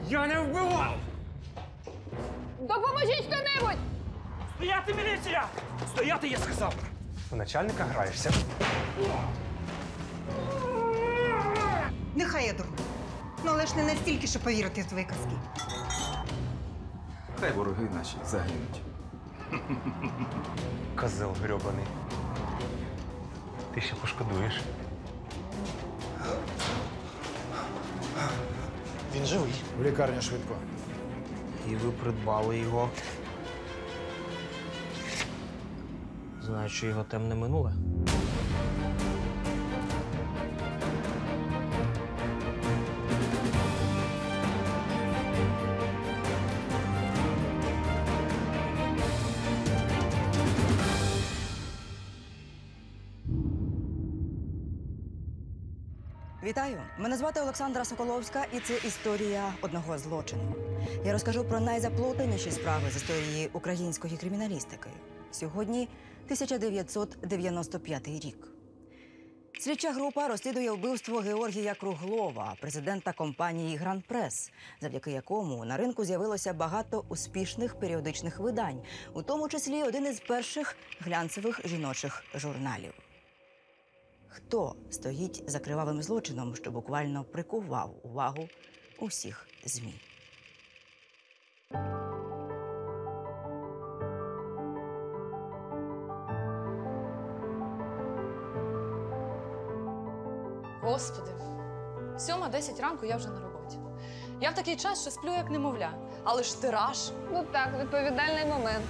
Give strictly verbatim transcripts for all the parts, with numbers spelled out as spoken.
Я не вбивав! Допоможіть хто-небудь! Стояти, міліція! Стояти, я сказав! У начальника граєшся. Нехай я дурна. Ну, але ж не настільки, щоб повірити в твої казки. Хай вороги наші загинуть. Козел грьобаний. Ти ще пошкодуєш. Він живий. В лікарню швидко. І ви придбали його. Знаючи його темне минуле. Вітаю! Мене звати Олександра Соколовська, і це історія одного злочину. Я розкажу про найзаплутаніші справи з історії української криміналістики. Сьогодні тисяча дев'ятсот дев'яносто п'ятий рік. Слідча група розслідує вбивство Георгія Круглова, президента компанії «Гранд Прес», завдяки якому на ринку з'явилося багато успішних періодичних видань, у тому числі один із перших глянцевих жіночих журналів. Хто стоїть за кривавим злочином, що буквально прикував увагу усіх ЗМІ? Господи, сьома десять ранку я вже на роботі. Я в такий час ще сплю, як немовля. Але ж тираж. Ну так, відповідальний момент.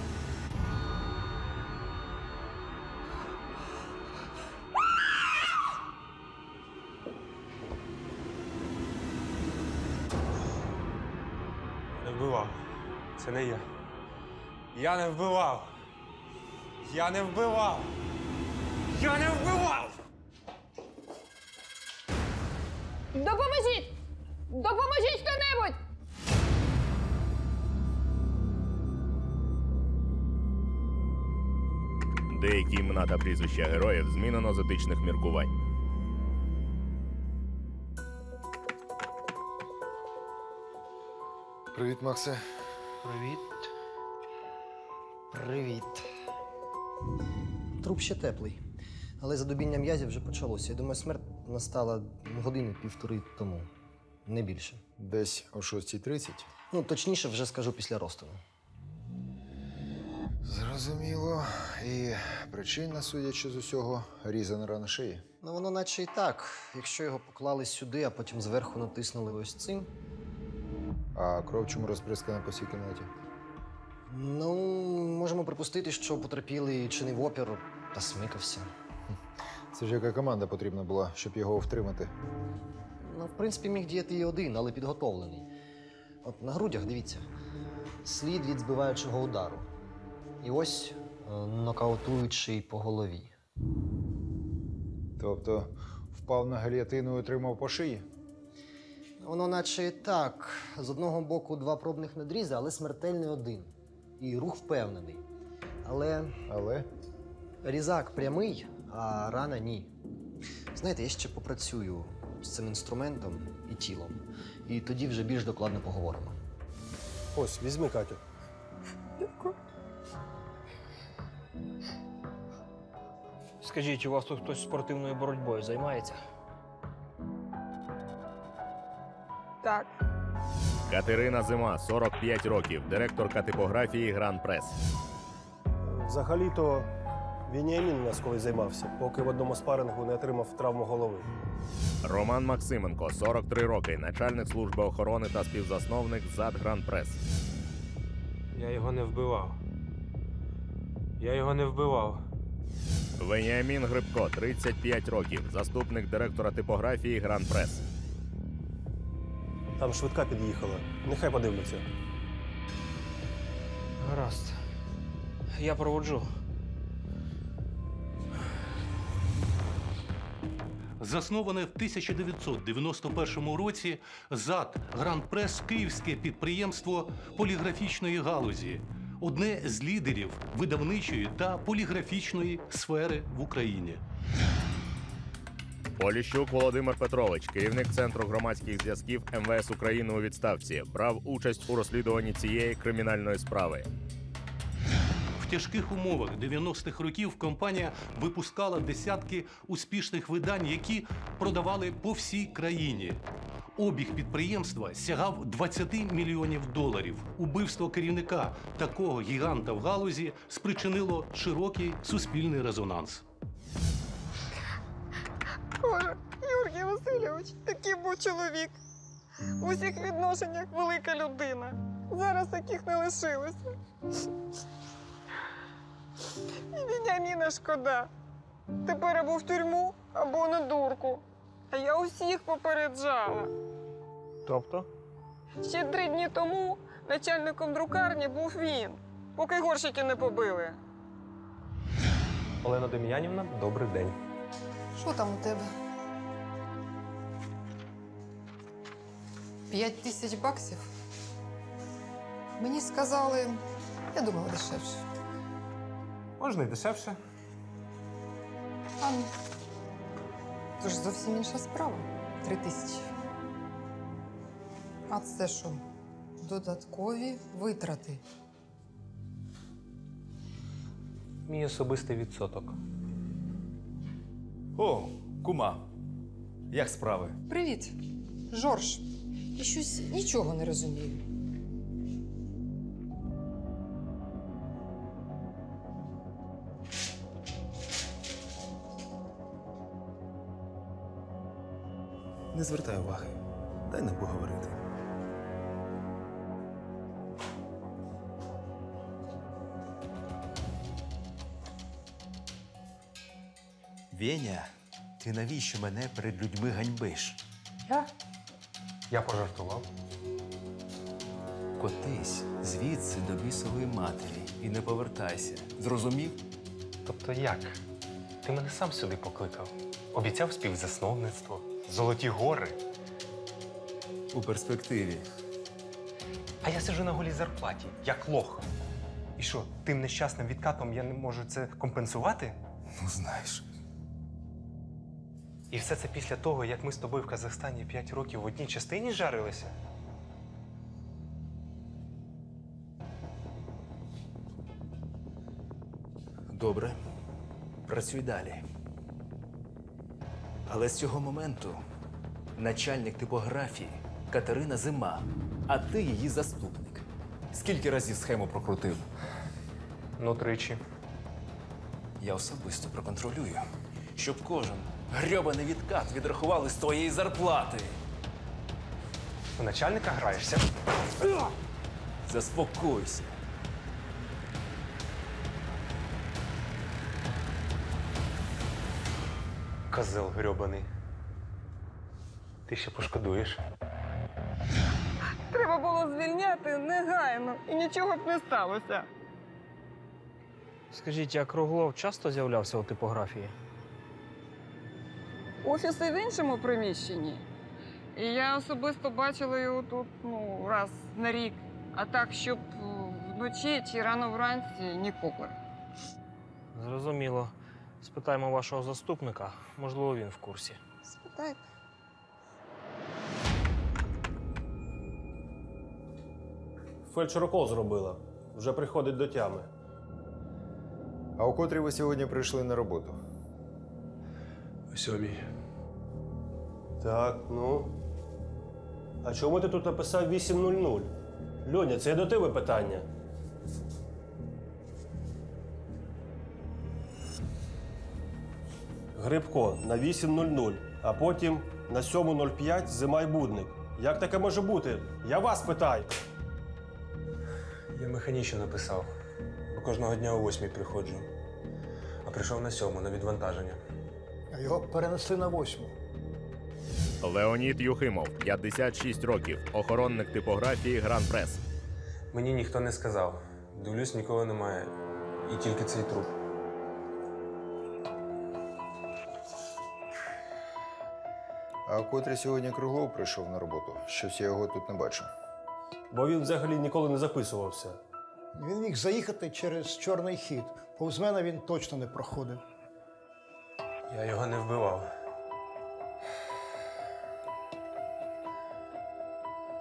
Не вбивав. Це не я. Я не вбивав. Я не вбивав. Я не вбивав! Допоможіть! Допоможіть хто-небудь! Деякі імена та прізвища героїв змінено з етичних міркувань. Привіт, Максе. Привіт. Привіт. Труп ще теплий. Але задубіння м'язів вже почалося. Я думаю, смерть настала години-півтори тому. Не більше. Десь о шостій тридцять. Ну, точніше, вже скажу після розтину. Зрозуміло. І причина, судячи з усього, різана рана шиї. Ну, воно наче і так. Якщо його поклали сюди, а потім зверху натиснули ось цим. А кров чому розприскана по всій кімнаті? Ну, можемо припустити, що потерпілий чинив опір та смикався. Це ж яка команда потрібна була, щоб його втримати? Ну, в принципі, міг діяти і один, але підготовлений. От на грудях, дивіться, слід від збиваючого удару. І ось е, нокаутуючий по голові. Тобто впав на гильотину і отримав по шиї? Воно наче і так. З одного боку два пробних надрізи, але смертельний один. І рух впевнений. Але Але? різак прямий, а рана ні. Знаєте, я ще попрацюю з цим інструментом і тілом. І тоді вже більш докладно поговоримо. Ось, візьми, Катю. Скажіть, у вас тут хтось спортивною боротьбою займається? Так. Катерина Зима, сорок п'ять років, директорка типографії «Гранд Прес». Взагалі-то Веніамін у нас колись займався, поки в одному спарингу не отримав травму голови. Роман Максименко, сорок три роки, начальник служби охорони та співзасновник ЗАД «Гранд Прес». Я його не вбивав. Я його не вбивав. Веніамін Грибко, тридцять п'ять років, заступник директора типографії «Гранд Прес». Там швидка під'їхала. Нехай подивляться. Гаразд. Я проводжу. Засноване в тисяча дев'ятсот дев'яносто першому році ЗАД «Гранд Прес» – київське підприємство поліграфічної галузі, одне з лідерів видавничої та поліграфічної сфери в Україні. Поліщук Володимир Петрович, керівник Центру громадських зв'язків Ем Ве Ес України у відставці, брав участь у розслідуванні цієї кримінальної справи. В тяжких умовах дев'яностих років компанія випускала десятки успішних видань, які продавали по всій країні. Обіг підприємства сягав двадцять мільйонів доларів. Убивство керівника такого гіганта в галузі спричинило широкий суспільний резонанс. Боже, Юрій Васильович, такий був чоловік. В усіх відношеннях велика людина. Зараз таких не лишилося. І Веніаміна шкода. Тепер або в тюрму, або на дурку. А я усіх попереджала. Тобто? Ще три дні тому начальником друкарні був він, поки горщики не побили. Олена Дем'янівна, добрий день. Що там у тебе? П'ять тисяч баксів? Мені сказали, я думала, дешевше. Можна й дешевше. А ну, це ж зовсім інша справа. Три тисячі. А це що? Додаткові витрати. Мій особистий відсоток. О, кума. Як справи? Привіт, Жорж. Я щось нічого не розумію. Не звертай уваги. Дай нам поговорити. Веня, ти навіщо мене перед людьми ганьбиш? Я? Я пожартував. Котись звідси до бісової матері і не повертайся. Зрозумів? Тобто як? Ти мене сам сюди покликав. Обіцяв співзасновництво, золоті гори. У перспективі. А я сиджу на голій зарплаті, як лох. І що, тим нещасним відкатом я не можу це компенсувати? Ну, знаєш. І все це після того, як ми з тобою в Казахстані п'ять років в одній частині жарилися? Добре. Працюй далі. Але з цього моменту начальник типографії Катерина Зима, а ти її заступник. Скільки разів схему прокрутив? Ну, тричі. Я особисто проконтролюю, щоб кожен грьобаний відкат відрахували з твоєї зарплати. У начальника граєшся? Заспокойся. Козел грьобаний. Ти ще пошкодуєш. Треба було звільняти негайно, і нічого б не сталося. Скажіть, а Круглов часто з'являвся у типографії? Офіси в іншому приміщенні. І я особисто бачила його тут, ну, раз на рік. А так, щоб вночі чи рано вранці ніколи. Зрозуміло. Спитаємо вашого заступника. Можливо, він в курсі. Спитайте. Фельдшер укол зробила. Вже приходить до тями. А у котрій ви сьогодні прийшли на роботу? О сьомій. Так, ну. А чому ти тут написав вісім нуль нуль? Льоня, це і до тебе питання. Грибко на вісім нуль нуль, а потім на сьому нуль п'ять Зима й Будник. Як таке може бути? Я вас питаю. Я механічно написав, бо кожного дня о восьмій приходжу. А прийшов на сьому, на відвантаження. А його перенесли на восьму. Леонід Юхимов, п'ятдесят шість років, охоронник типографії Гран Прес. Мені ніхто не сказав. Дивлюсь, нікого немає. І тільки цей труп. А у котрій сьогодні Круглов прийшов на роботу? Щось я його тут не бачу. Бо він взагалі ніколи не записувався. Він міг заїхати через чорний хід. Повз мене він точно не проходив. Я його не вбивав.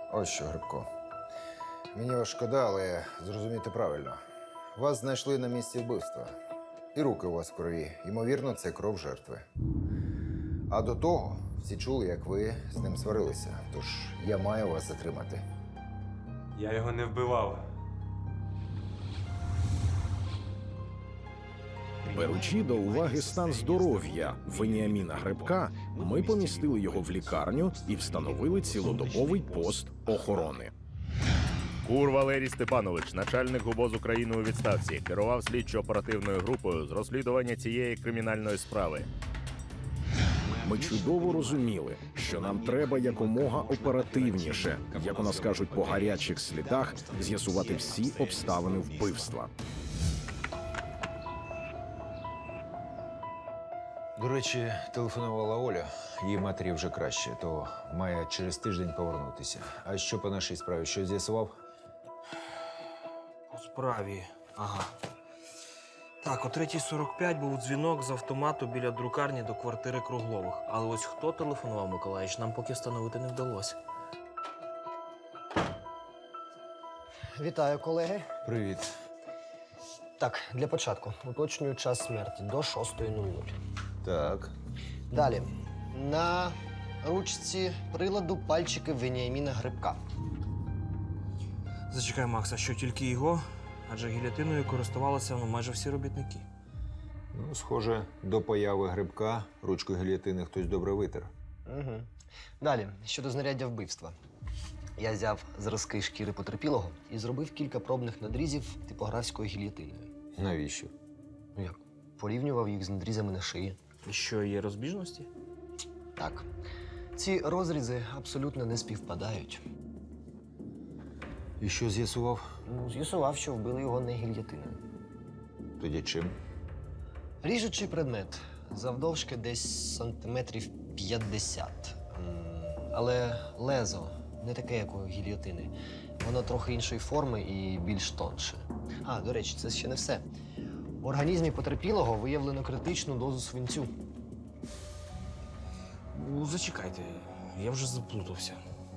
Ось що, Грибко. Мені вас шкода, але зрозумійте правильно. Вас знайшли на місці вбивства. І руки у вас в крові. Ймовірно, це кров жертви. А до того всі чули, як ви з ним сварилися. Тож я маю вас затримати. Я його не вбивав. Беручи до уваги стан здоров'я Веніаміна Грибка, ми помістили його в лікарню і встановили цілодобовий пост охорони. Кур Валерій Степанович, начальник УБОЗ України у відставці, керував слідчо-оперативною групою з розслідування цієї кримінальної справи. Ми чудово розуміли, що нам треба якомога оперативніше, як у нас кажуть по гарячих слідах, з'ясувати всі обставини вбивства. До речі, телефонувала Оля. Її матері вже краще, то має через тиждень повернутися. А що по нашій справі? Що з'ясував? По справі. Ага. Так, о третій сорок п'ять був дзвінок з автомату біля друкарні до квартири Круглових. Але ось хто телефонував, Миколаївич, нам поки встановити не вдалося. Вітаю, колеги. Привіт. Так, для початку уточнюю час смерті до шостої нуль нуль. Так. Далі. На ручці приладу пальчики Веніаміна Грибка. Зачекай, Макс, а що тільки його? Адже гілятиною користувалися ну, майже всі робітники. Ну, схоже, до появи Грибка ручку гільйотини хтось добре витер. Угу. Далі, щодо знаряддя вбивства. Я взяв зразки шкіри потерпілого і зробив кілька пробних надрізів типографською гільйотиною. Навіщо? Ну як? Порівнював їх з надрізами на шиї. І що, є розбіжності? Так. Ці розрізи абсолютно не співпадають. І що з'ясував? Ну, з'ясував, що вбили його не гільйотиною. Тоді чим? Ріжучий предмет. Завдовжки десь сантиметрів п'ятдесят. М, Але лезо не таке, як у гільйотини. Воно трохи іншої форми і більш тонше. А, до речі, це ще не все. В організмі потерпілого виявлено критичну дозу свинцю. Ну, зачекайте, я вже заплутався.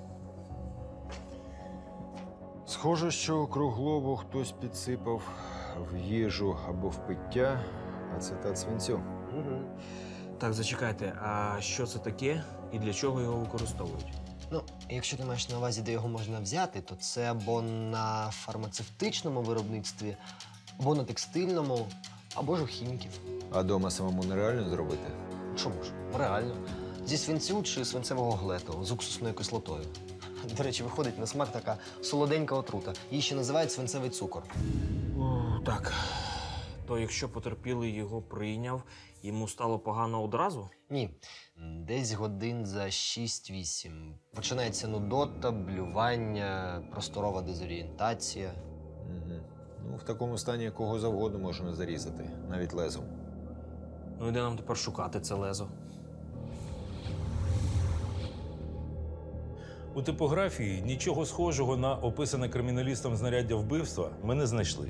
Схоже, що Круглову хтось підсипав в їжу або в пиття ацетат свинцю. Угу. Так, зачекайте, а що це таке і для чого його використовують? Ну, якщо ти маєш на увазі, де його можна взяти, то це або на фармацевтичному виробництві, або на текстильному, або ж у хіміків. А дома самому нереально зробити? Чому ж? Реально. Зі свинцю чи свинцевого глету з уксусною кислотою. До речі, виходить на смак така солоденька отрута. Її ще називають свинцевий цукор. О, так. То якщо потерпілий його прийняв, йому стало погано одразу? Ні. Десь годин за шість-вісім. Починається нудота, блювання, просторова дезорієнтація. Угу. Ну, в такому стані кого завгодно можна зарізати, навіть лезом. Ну і де нам тепер шукати це лезо? У типографії нічого схожого на описане криміналістом знаряддя вбивства ми не знайшли.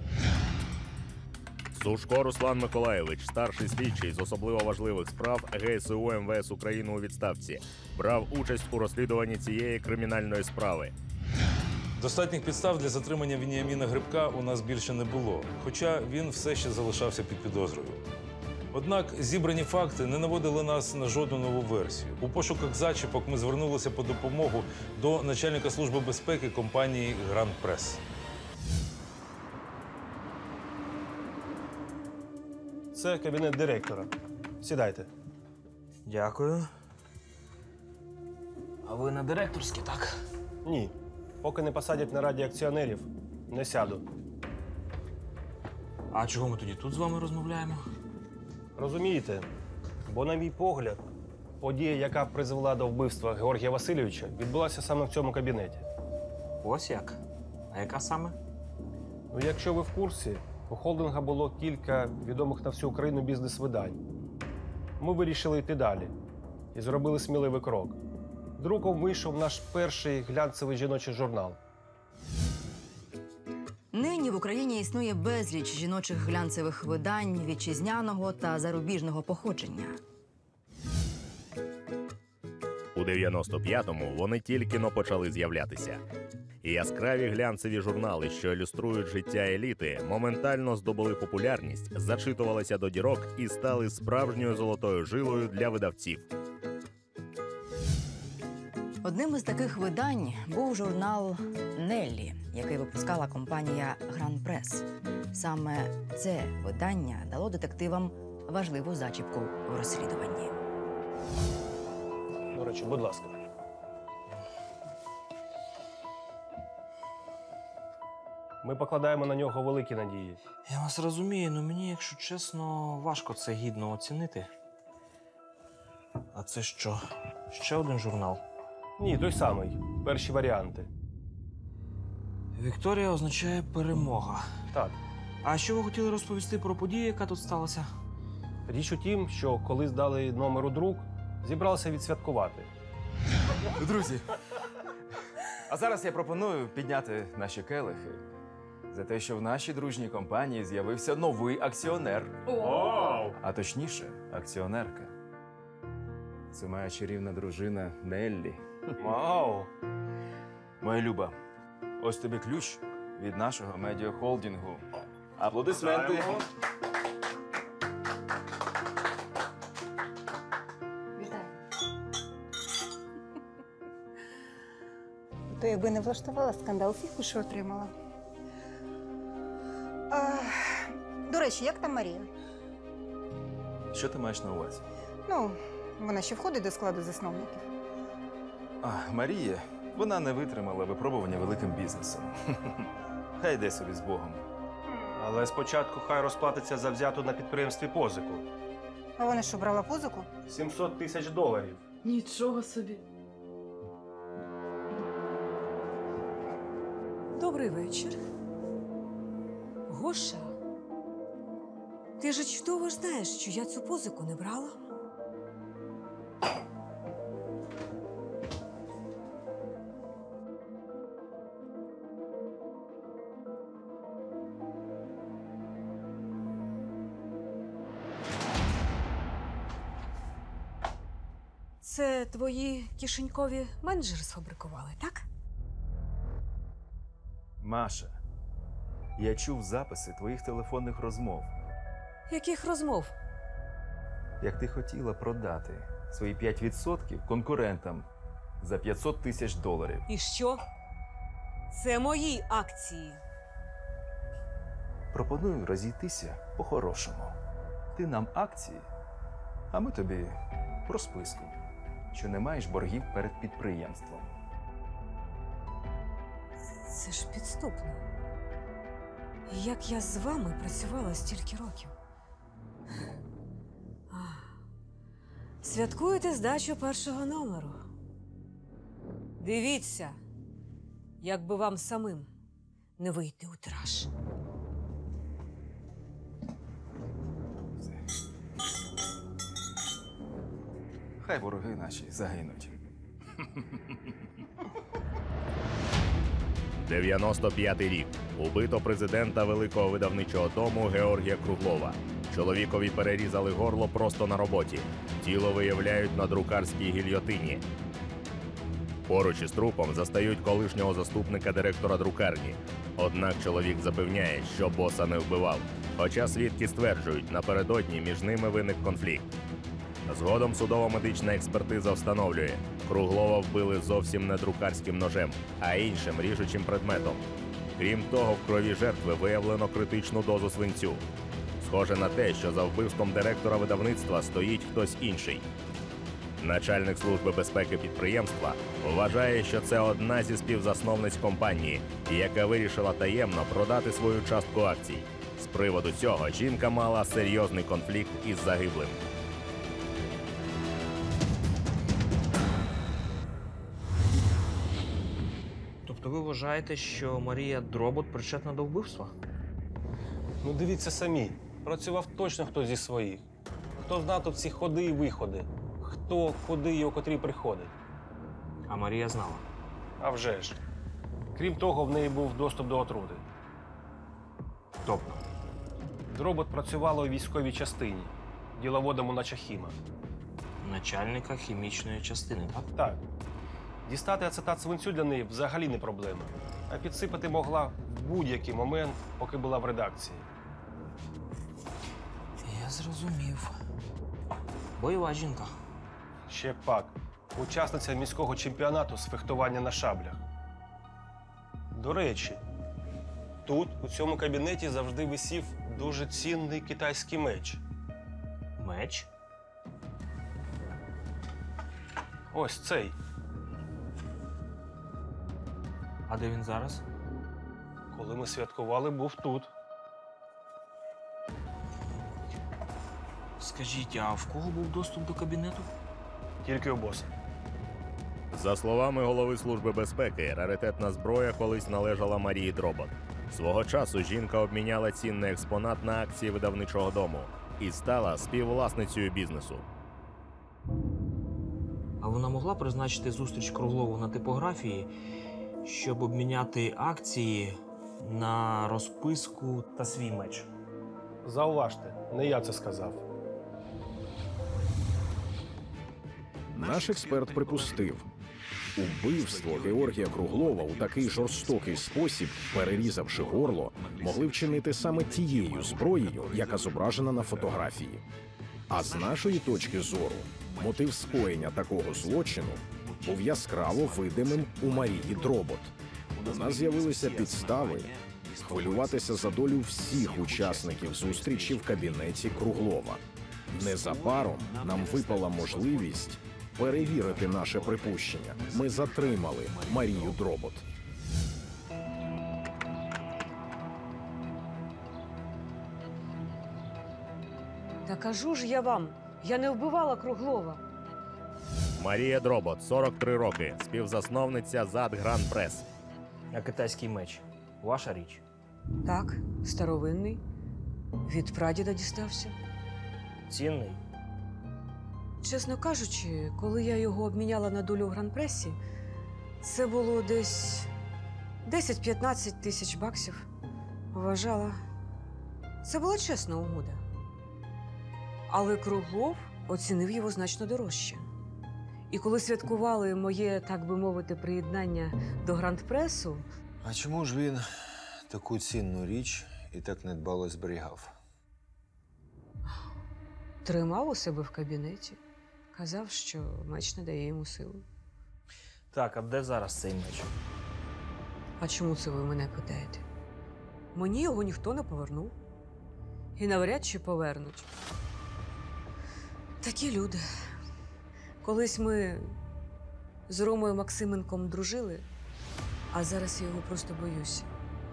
Сушко Руслан Миколаєвич, старший слідчий з особливо важливих справ ГСУ МВС України у відставці, брав участь у розслідуванні цієї кримінальної справи. Достатніх підстав для затримання Веніаміна Грибка у нас більше не було, хоча він все ще залишався під підозрою. Однак зібрані факти не наводили нас на жодну нову версію. У пошуках зачіпок ми звернулися по допомогу до начальника служби безпеки компанії «Гранд Прес». Це кабінет директора. Сідайте. Дякую. А ви на директорській, так? Ні. Поки не посадять на раді акціонерів, не сяду. А чого ми тоді тут з вами розмовляємо? Розумієте, бо, на мій погляд, подія, яка призвела до вбивства Георгія Васильовича, відбулася саме в цьому кабінеті. Ось як? А яка саме? Ну, якщо ви в курсі, у холдинга було кілька відомих на всю Україну бізнес-видань. Ми вирішили йти далі і зробили сміливий крок. Друком вийшов наш перший глянцевий жіночий журнал. Нині в Україні існує безліч жіночих глянцевих видань вітчизняного та зарубіжного походження. У У дев'яносто п'ятому вони тільки-но почали з'являтися. І яскраві глянцеві журнали, що ілюструють життя еліти, моментально здобули популярність, зачитувалися до дірок і стали справжньою золотою жилою для видавців. Одним із таких видань був журнал «Неллі», який випускала компанія «Гран Прес». Саме це видання дало детективам важливу зачіпку в розслідуванні. До речі, будь ласка. Ми покладаємо на нього великі надії. Я вас розумію, але мені, якщо чесно, важко це гідно оцінити. А це що? Ще один журнал? Ні, той самий. Перші варіанти. Вікторія означає перемога. Так. А що ви хотіли розповісти про подію, яка тут сталася? Річ у тім, що коли здали номер у друк, зібралися відсвяткувати. Друзі, а зараз я пропоную підняти наші келихи за те, що в нашій дружній компанії з'явився новий акціонер. Вау! А точніше, акціонерка. Це моя чарівна дружина Неллі. Вау! Моя Люба, ось тобі ключ від нашого медіахолдингу. Аплодисменти! Вітаю. То якби не влаштувала скандал, фіг що отримала. А, до речі, як там Марія? Що ти маєш на увазі? Ну, вона ще входить до складу засновників. А, Марія, вона не витримала випробування великим бізнесом. Хай йде собі з Богом. Але спочатку хай розплатиться за взяту на підприємстві позику. А вона що, брала позику? сімсот тисяч доларів. Нічого собі. Добрий вечір. Гоша, ти ж чудово знаєш, що я цю позику не брала. Це твої кишенькові менеджери сфабрикували, так? Маша, я чув записи твоїх телефонних розмов. Яких розмов? Як ти хотіла продати свої п'ять відсотків конкурентам за п'ятсот тисяч доларів. І що? Це мої акції. Пропоную розійтися по-хорошому. Ти нам акції, а ми тобі розписку, що не маєш боргів перед підприємством. Це ж підступно. Як я з вами працювала стільки років. А, святкуєте здачу першого номеру. Дивіться, як би вам самим не вийти у тираж. Хай вороги наші загинуть. дев'яносто п'ятий рік. Убито президента великого видавничого дому Георгія Круглова. Чоловікові перерізали горло просто на роботі. Тіло виявляють на друкарській гільйотині. Поруч із трупом застають колишнього заступника директора друкарні. Однак чоловік запевняє, що боса не вбивав. Хоча свідки стверджують, напередодні між ними виник конфлікт. Згодом судово-медична експертиза встановлює, Круглова вбили зовсім не друкарським ножем, а іншим ріжучим предметом. Крім того, в крові жертви виявлено критичну дозу свинцю. Схоже на те, що за вбивством директора видавництва стоїть хтось інший. Начальник служби безпеки підприємства вважає, що це одна зі співзасновниць компанії, яка вирішила таємно продати свою частку акцій. З приводу цього жінка мала серйозний конфлікт із загиблим. Тобто ви вважаєте, що Марія Дробот причетна до вбивства? Ну дивіться самі. Працював точно хтось зі своїх. Хто знав тут всі ходи і виходи. Хто куди і о котрій приходить. А Марія знала? А вже ж. Крім того, в неї був доступ до отрути. Тобто? Дробот працювала у військовій частині, діловодом у Начахіма. начальника хімічної частини, так? Так. Дістати ацетат свинцю для неї взагалі не проблема. А підсипати могла в будь-який момент, поки була в редакції. Я зрозумів. Бойова жінка. Ще пак. Учасниця міського чемпіонату з фехтування на шаблях. До речі, тут, у цьому кабінеті, завжди висів дуже цінний китайський меч. Меч? Ось цей. А де він зараз? Коли ми святкували, був тут. Скажіть, а в кого був доступ до кабінету? Тільки у боса. За словами голови Служби безпеки, раритетна зброя колись належала Марії Дробот. Свого часу жінка обміняла цінний експонат на акції видавничого дому і стала співвласницею бізнесу. А вона могла призначити зустріч Круглову на типографії, щоб обміняти акції на розписку та свій меч? Зауважте, не я це сказав. Наш експерт припустив, убивство Георгія Круглова у такий жорстокий спосіб, перерізавши горло, могли вчинити саме тією зброєю, яка зображена на фотографії. А з нашої точки зору, мотив скоєння такого злочину був яскраво видимим у Марії Дробот. У нас з'явилися підстави хвилюватися за долю всіх учасників зустрічі в кабінеті Круглова. Незабаром нам випала можливість перевірити наше припущення. Ми затримали Марію Дробот. Та кажу ж я вам, я не вбивала Круглова. Марія Дробот, сорок три роки, співзасновниця ЗАД Гранд Прес. А китайський меч – ваша річ? Так, старовинний. Від прадіда дістався. Цінний? Чесно кажучи, коли я його обміняла на долю в гран-пресі, це було десь десять-п'ятнадцять тисяч баксів. Вважала. Це була чесна угода. Але Круглов оцінив його значно дорожче. І коли святкували моє, так би мовити, приєднання до гранд-пресу... А чому ж він таку цінну річ і так недбало зберігав? Тримав у себе в кабінеті. Казав, що меч не дає йому сили. Так, а де зараз цей меч? А чому це ви мене питаєте? Мені його ніхто не повернув. І навряд чи повернуть. Такі люди. Колись ми з Ромою Максименком дружили, а зараз я його просто боюся.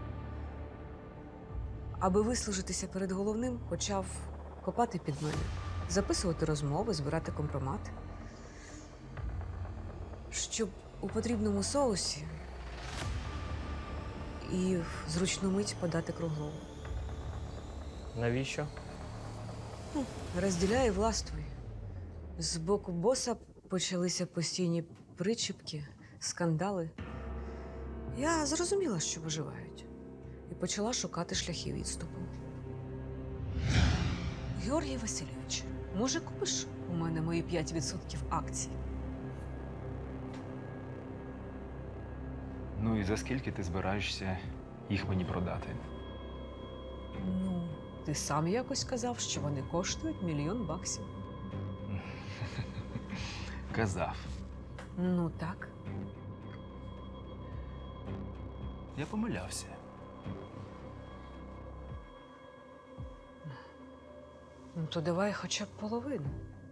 Аби вислужитися перед головним, почав копати під мене, записувати розмови, збирати компромати. Щоб у потрібному соусі і в зручну мить подати Круглову. Навіщо? Ну, розділяй і властвуй. З боку боса почалися постійні причіпки, скандали. Я зрозуміла, що виживають, і почала шукати шляхи відступу. Георгій Васильович, може, купиш у мене мої п'ять відсотків акцій? Ну і за скільки ти збираєшся їх мені продати? Ну, ти сам якось казав, що вони коштують мільйон баксів. Казав. Ну, так. Я помилявся. Ну, то давай хоча б половину.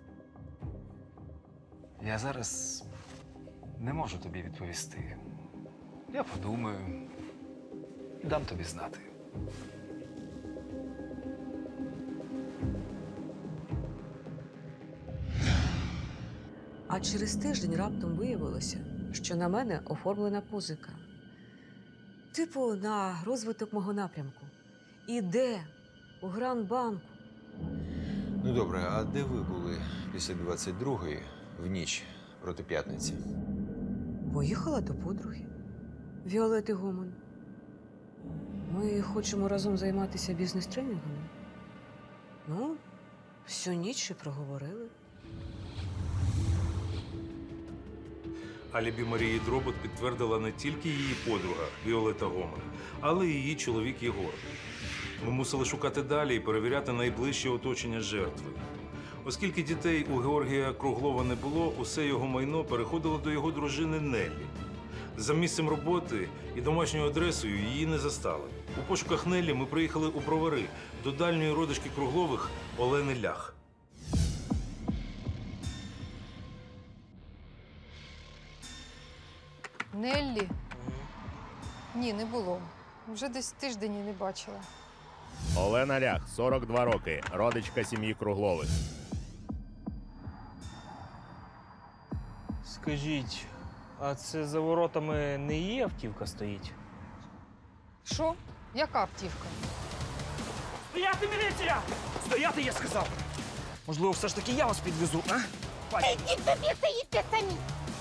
Я зараз не можу тобі відповісти. Я подумаю і дам тобі знати. А через тиждень раптом виявилося, що на мене оформлена позика. Типу, на розвиток мого напрямку. І де? У Грандбанку. Ну добре, а де ви були після двадцять другої в ніч проти п'ятниці? Поїхала до подруги. Віолети Гомон. Ми хочемо разом займатися бізнес-тренінгами. Ну, всю ніч і проговорили. Алібі Марії Дробот підтвердила не тільки її подруга Віолета Гоман, але й її чоловік Єгор. Ми мусили шукати далі і перевіряти найближче оточення жертви. Оскільки дітей у Георгія Круглова не було, усе його майно переходило до його дружини Неллі. За місцем роботи і домашньою адресою її не застали. У пошуках Неллі ми приїхали у Бровари до дальньої родички Круглових Олени Лях. Неллі? Ні, не було. Вже десь тиждень її не бачила. Олена Лях, сорок два роки, родичка сім'ї Круглових. Скажіть, а це за воротами не її автівка стоїть? Що? Яка автівка? Стояти, міліція! Стояти, я сказав! Можливо, все ж таки я вас підвезу, а? Ідіть собі, стоїте самі.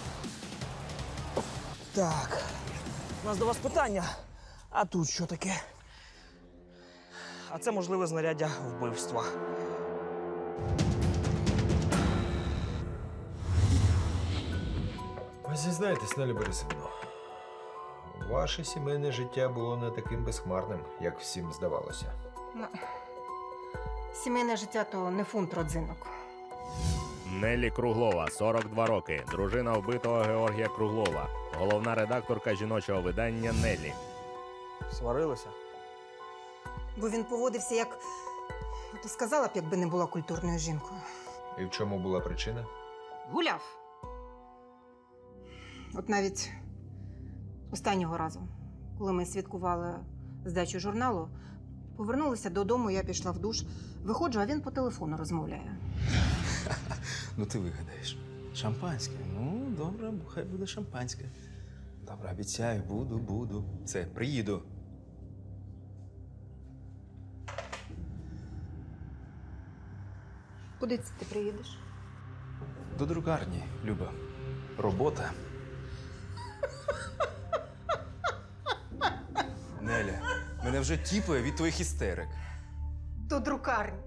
Так, у нас до вас питання. А тут що таке? А це можливе знаряддя вбивства. Ви зізнаєтесь, Нелі Борисівно, ваше сімейне життя було не таким безхмарним, як всім здавалося. Ну, сімейне життя то не фунт родзинок. Неллі Круглова, сорок два роки, дружина вбитого Георгія Круглова, головна редакторка жіночого видання «Неллі». Сварилися? Бо він поводився як, от і сказала б, якби не була культурною жінкою. І в чому була причина? Гуляв. От навіть останнього разу, коли ми святкували здачу журналу, повернулися додому, я пішла в душ, виходжу, а він по телефону розмовляє. Ну ти вигадаєш. Шампанське. Ну, добре, хай буде шампанське. Добре, обіцяю, буду, буду. Все, приїду. Куди це ти приїдеш? До друкарні, Люба. Робота. Неля, мене вже тіпає від твоїх істерик. До друкарні.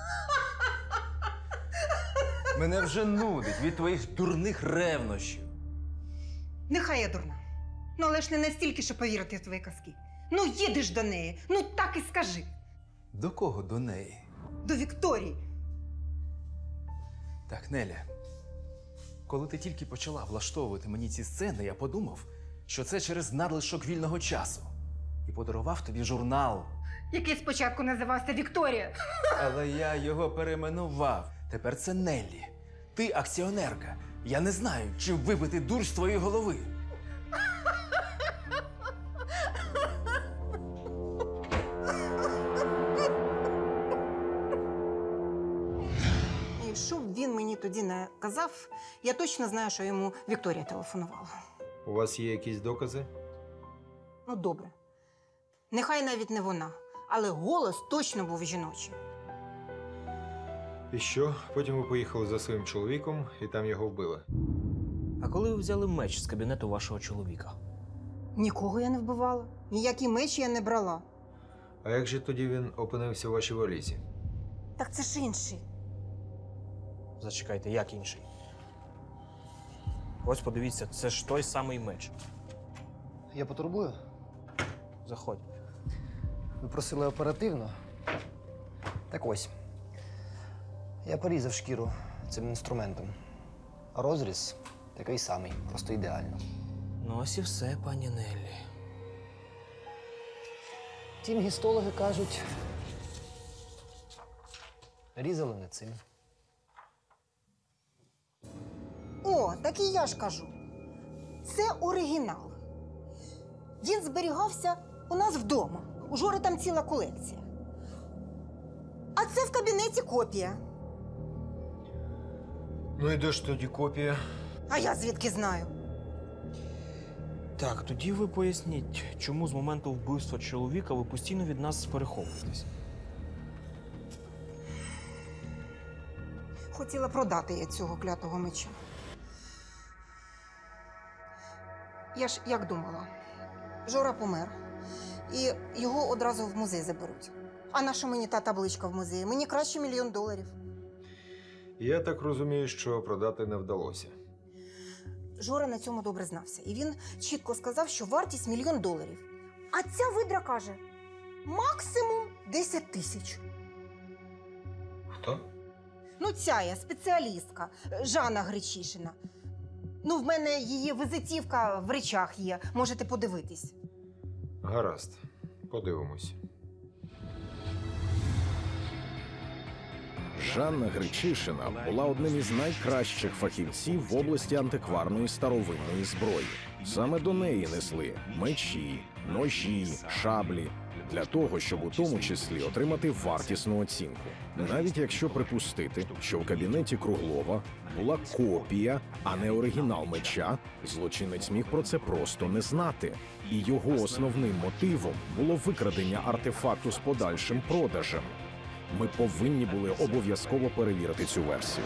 Мене вже нудить від твоїх дурних ревнощів. Нехай я дурна. Ну, але ж не настільки, щоб повірити в твої казки. Ну, їдеш до неї, ну так і скажи. До кого до неї? До Вікторії. Так, Неля, коли ти тільки почала влаштовувати мені ці сцени, я подумав, що це через надлишок вільного часу. І подарував тобі журнал. Який спочатку називався Вікторія. Але я його перейменував. Тепер це Неллі. Ти акціонерка. Я не знаю, чи вибити дур з твоєї голови. І що б він мені тоді не казав, я точно знаю, що йому Вікторія телефонувала. У вас є якісь докази? Ну, добре. Нехай навіть не вона, але голос точно був жіночий. І що? Потім ви поїхали за своїм чоловіком і там його вбили. А коли ви взяли меч з кабінету вашого чоловіка? Нікого я не вбивала. Ніякі мечі я не брала. А як же тоді він опинився у вашій валізі? Так це ж інший. Зачекайте, як інший? Ось подивіться, це ж той самий меч. Я потурбую? Заходь. Ви просили оперативно. Так ось. Я порізав шкіру цим інструментом. А розріз такий самий, просто ідеально. Ну ось і все, пані Неллі. Втім, гістологи кажуть, різали не цим. О, так і я ж кажу. Це оригінал. Він зберігався у нас вдома. У Жори там ціла колекція. А це в кабінеті копія. Ну і де ж тоді копія? А я звідки знаю? Так, тоді ви поясніть, чому з моменту вбивства чоловіка ви постійно від нас переховуєтесь? Хотіла продати я цього клятого меча. Я ж як думала, Жора помер, і його одразу в музей заберуть. А наша мені та табличка в музеї? Мені краще мільйон доларів. Я так розумію, що продати не вдалося. Жора на цьому добре знався. І він чітко сказав, що вартість мільйон доларів. А ця видра каже, максимум десять тисяч. Хто? Ну, ця я, спеціалістка, Жанна Гречишина. Ну, в мене її візитівка в речах є, можете подивитись. Гаразд, подивимось. Жанна Гречишина була одним із найкращих фахівців в області антикварної старовинної зброї. Саме до неї несли мечі, ножі, шаблі, для того, щоб у тому числі отримати вартісну оцінку. Навіть якщо припустити, що в кабінеті Круглова була копія, а не оригінал меча, злочинець міг про це просто не знати. І його основним мотивом було викрадення артефакту з подальшим продажем. Ми повинні були обов'язково перевірити цю версію.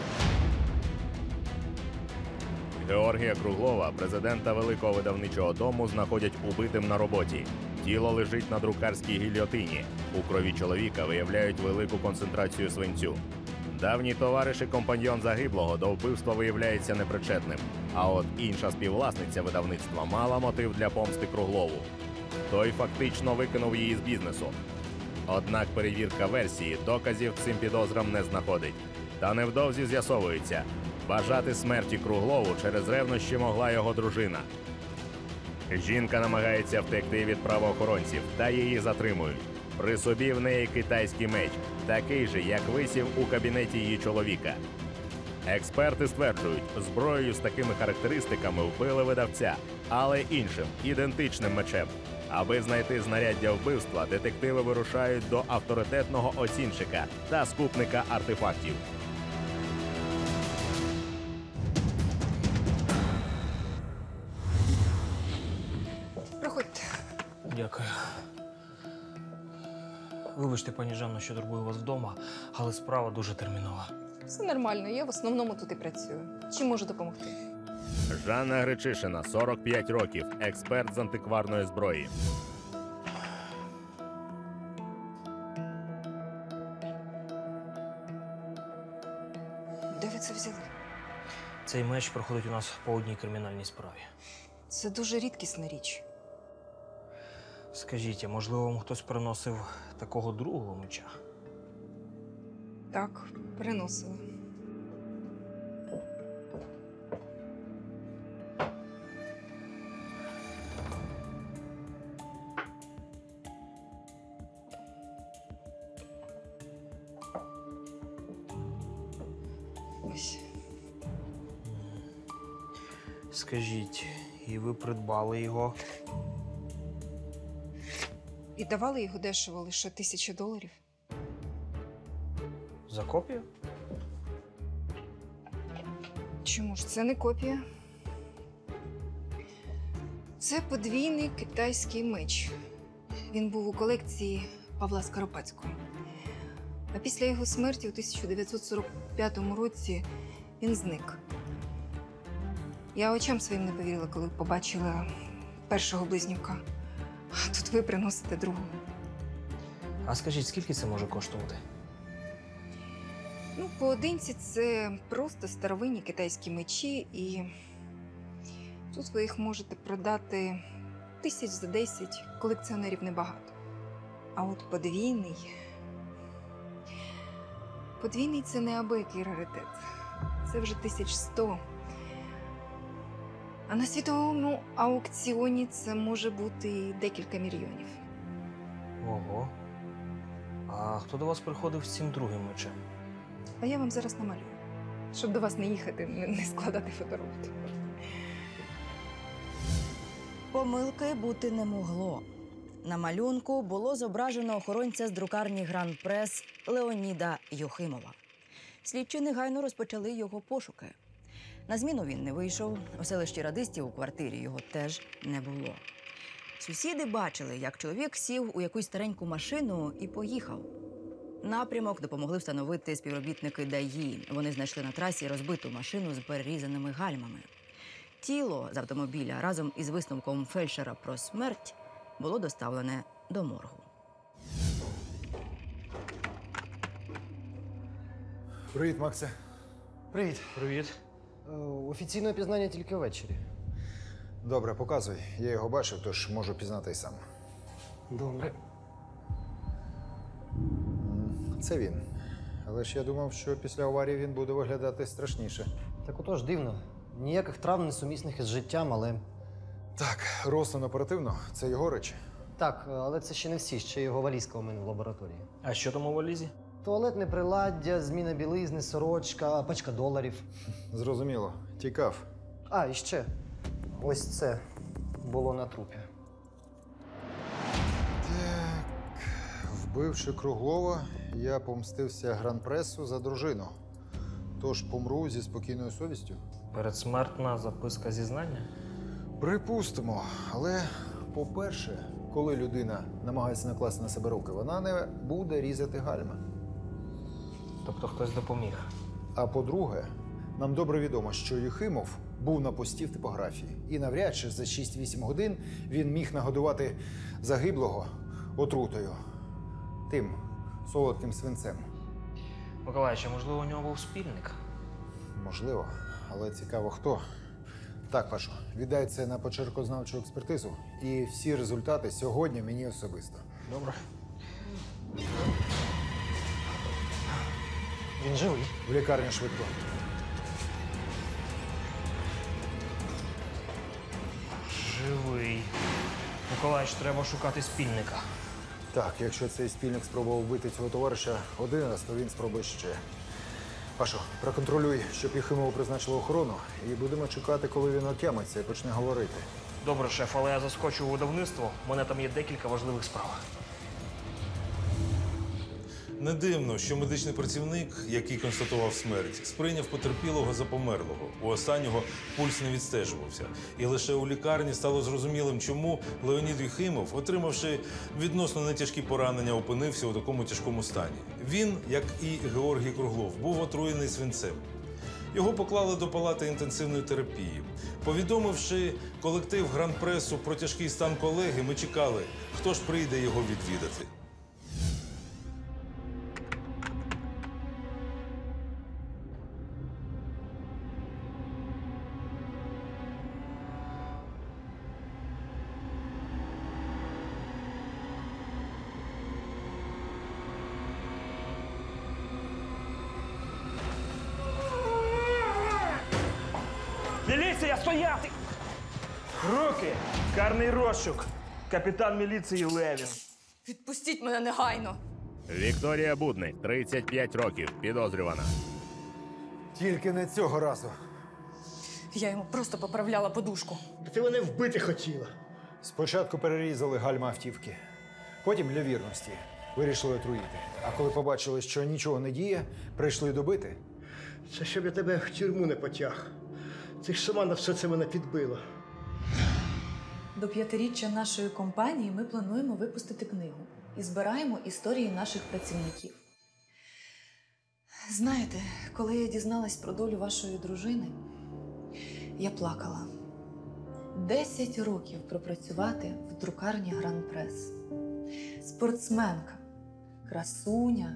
Георгія Круглова, президента Великого видавничого дому, знаходять убитим на роботі. Тіло лежить на друкарській гільйотині. У крові чоловіка виявляють велику концентрацію свинцю. Давній товариш і компаньйон загиблого до вбивства виявляється непричетним. А от інша співвласниця видавництва мала мотив для помсти Круглову. Той фактично викинув її з бізнесу. Однак перевірка версії доказів цим підозрам не знаходить. Та невдовзі з'ясовується, бажати смерті Круглову через ревнощі могла його дружина. Жінка намагається втекти від правоохоронців, та її затримують. При собі в неї китайський меч, такий же, як висів у кабінеті її чоловіка. Експерти стверджують, зброєю з такими характеристиками вбили видавця, але іншим, ідентичним мечем. Аби знайти знаряддя вбивства, детективи вирушають до авторитетного оцінщика та скупника артефактів. Проходьте. Дякую. Вибачте, пані Жанно, що турбую вас вдома, але справа дуже термінова. Все нормально, я в основному тут і працюю. Чим можу допомогти? Жанна Гречишина, сорок п'ять років, експерт з антикварної зброї. Де ви це взяли? Цей меч проходить у нас по одній кримінальній справі. Це дуже рідкісна річ. Скажіть, а можливо, вам хтось приносив такого другого меча? Так, приносили. Ось. Скажіть, і ви придбали його? І давали його дешево, лише тисячу доларів. За копію? Чому ж це не копія? Це подвійний китайський меч. Він був у колекції Павла Скоропадського. А після його смерті у тисяча дев'ятсот сорок п'ятому році він зник. Я очам своїм не повірила, коли побачила першого близнюка. А тут ви приносите другого. А скажіть, скільки це може коштувати? Ну, поодинці це просто старовинні китайські мечі, і тут ви їх можете продати тисяч за десять, колекціонерів небагато. А от подвійний... Подвійний – це неабиякий раритет. Це вже тисяч сто. А на світовому аукціоні це може бути і декілька мільйонів. Ого. А хто до вас приходив з цим другим мечем? А я вам зараз намалюю, щоб до вас не їхати, не не складати фотороботу. Помилки бути не могло. На малюнку було зображено охоронця з друкарні Гран-Прес Леоніда Юхимова. Слідчі негайно розпочали його пошуки. На зміну він не вийшов, у селищі радистів у квартирі його теж не було. Сусіди бачили, як чоловік сів у якусь стареньку машину і поїхав. Напрямок допомогли встановити співробітники ДАІ. Вони знайшли на трасі розбиту машину з перерізаними гальмами. Тіло з автомобіля разом із висновком фельдшера про смерть було доставлене до моргу. Привіт, Максе. Привіт. Привіт. Е, Офіційне пізнання тільки ввечері. Добре, показуй. Я його бачив, тож можу пізнати й сам. Добре. Це він. Але ж я думав, що після аварії він буде виглядати страшніше. Так отож, дивно. Ніяких травм несумісних із життям, але. Так, Рослин оперативно це його речі. Так, але це ще не всі, ще його валізка у мене в лабораторії. А що там у валізі? Туалетне приладдя, зміна білизни, сорочка, пачка доларів. Зрозуміло. Тікав. А, і ще. Ось це було на трупі. Так. Вбивши Круглова, я помстився гран-пресу за дружину. Тож помру зі спокійною совістю. Передсмертна записка зізнання? Припустимо. Але, по-перше, коли людина намагається накласти на себе руки, вона не буде різати гальма. Тобто хтось допоміг. А по-друге, нам добре відомо, що Єхимов був на пості в типографії. І навряд чи за шість-вісім годин він міг нагодувати загиблого отрутою. Тим солодким свинцем. Миколаївич, а можливо, у нього був спільник? Можливо, але цікаво хто. Так, Пашо, віддай це на почеркознавчу експертизу. І всі результати сьогодні мені особисто. Добре. Він живий. В лікарню швидко. Живий. Миколаївич, треба шукати спільника. Так, якщо цей спільник спробував вбити цього товариша один раз, то він спробує ще. Пашо, проконтролюй, щоб Єхимову призначили охорону, і будемо чекати, коли він отямиться і почне говорити. Добре, шеф, але я заскочу у видавництво. У мене там є декілька важливих справ. Не дивно, що медичний працівник, який констатував смерть, сприйняв потерпілого за померлого. У останнього пульс не відстежувався. І лише у лікарні стало зрозумілим, чому Леонід Єхимов, отримавши відносно нетяжкі поранення, опинився у такому тяжкому стані. Він, як і Георгій Круглов, був отруєний свинцем. Його поклали до палати інтенсивної терапії. Повідомивши колектив гран-пресу про тяжкий стан колеги, ми чекали, хто ж прийде його відвідати. Міліція, стояти! Руки! Карний розшук! Капітан міліції Левін. Відпустіть мене негайно. Вікторія Будник, тридцять п'ять років, підозрювана. Тільки не цього разу. Я йому просто поправляла подушку. Ти мене вбити хотіла. Спочатку перерізали гальма автівки. Потім для вірності вирішили отруїти. А коли побачили, що нічого не діє, прийшли добити. Це щоб я тебе в тюрму не потяг. Ти ж сама на все це мене підбила. До п'ятиріччя нашої компанії ми плануємо випустити книгу і збираємо історії наших працівників. Знаєте, коли я дізналась про долю вашої дружини, я плакала. Десять років пропрацювати в друкарні Гран-прес. Спортсменка, красуня.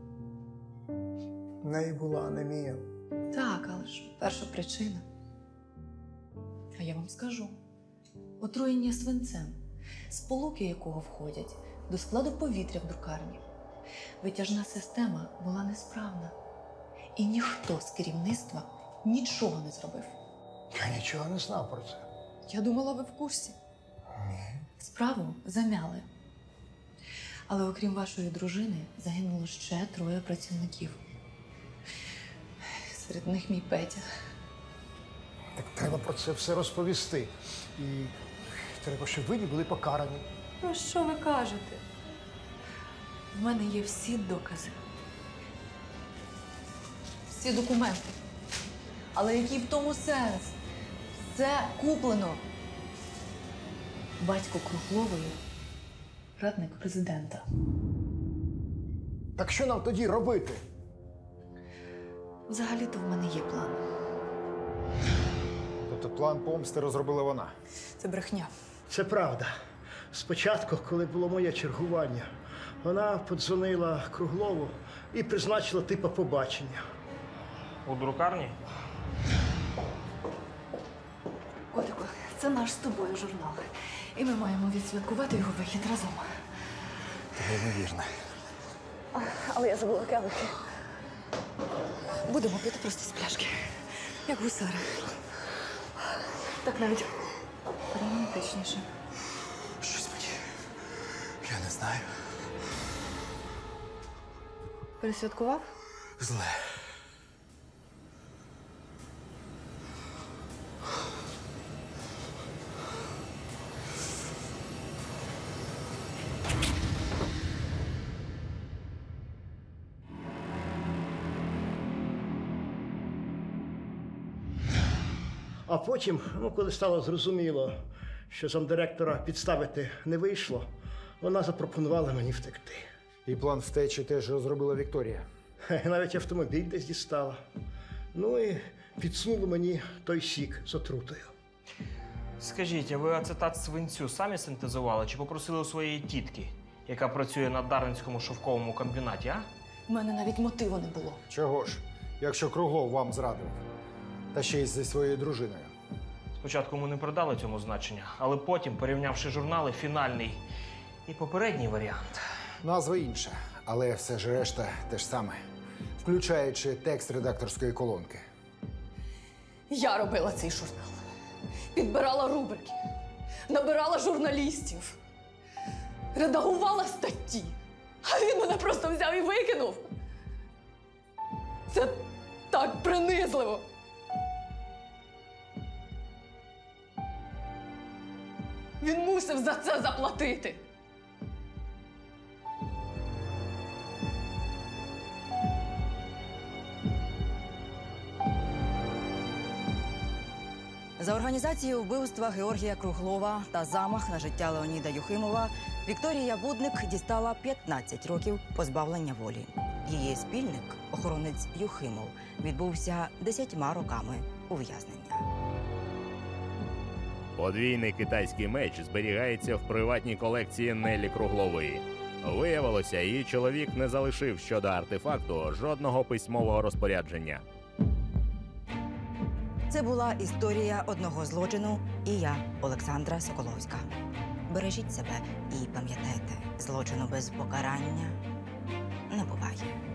В неї була анемія. Так, але ж перша причина. А я вам скажу. Отруєння свинцем, сполуки якого входять до складу повітря в друкарні. Витяжна система була несправна. І ніхто з керівництва нічого не зробив. Я нічого не знав про це. Я думала, ви в курсі. Ні. Справу замяли. Але окрім вашої дружини, загинуло ще троє працівників. Серед них мій Петя. Так треба про це все розповісти. І треба, щоб винні були покарані. Про що ви кажете? В мене є всі докази. Всі документи. Але який в тому сенс? Все куплено. Батько Круглової – радник президента. Так що нам тоді робити? Взагалі-то в мене є план. Тобто план помсти розробила вона? Це брехня. Це правда. Спочатку, коли було моє чергування, вона подзвонила Круглову і призначила типа побачення. У друкарні? Котику, це наш з тобою журнал. І ми маємо відсвяткувати його вихід разом. Це неймовірно. Але я забула келихи. Будемо пити просто з пляшки. Як гусари. Так навіть романтичніше. Щось мені. Я не знаю. Пересвяткував? Зле. А потім, ну, коли стало зрозуміло, що замдиректора підставити не вийшло, вона запропонувала мені втекти. І план втечі теж розробила Вікторія. Хе, навіть автомобіль десь дістала. Ну і підсунула мені той сік з отрутою. Скажіть, а ви ацетат свинцю самі синтезували чи попросили у своєї тітки, яка працює на Дарницькому шовковому комбінаті, а? У мене навіть мотиву не було. Чого ж, якщо Круглов вам зрадив? Та ще й зі своєю дружиною. Спочатку ми не придали цьому значення, але потім, порівнявши журнали, фінальний і попередній варіант. Назва інша, але все ж решта те ж саме, включаючи текст редакторської колонки. Я робила цей журнал. Підбирала рубрики, набирала журналістів, редагувала статті. А він мене просто взяв і викинув. Це так принизливо. Він мусив за це заплатити. За організацію вбивства Георгія Круглова та замах на життя Леоніда Юхимова Вікторія Будник дістала п'ятнадцять років позбавлення волі. Її спільник, охоронець Юхимов, відбувся десятьма роками ув'язнення. Подвійний китайський меч зберігається в приватній колекції Неллі Круглової. Виявилося, її чоловік не залишив щодо артефакту жодного письмового розпорядження. Це була історія одного злочину і я, Олександра Соколовська. Бережіть себе і пам'ятайте, злочину без покарання не буває.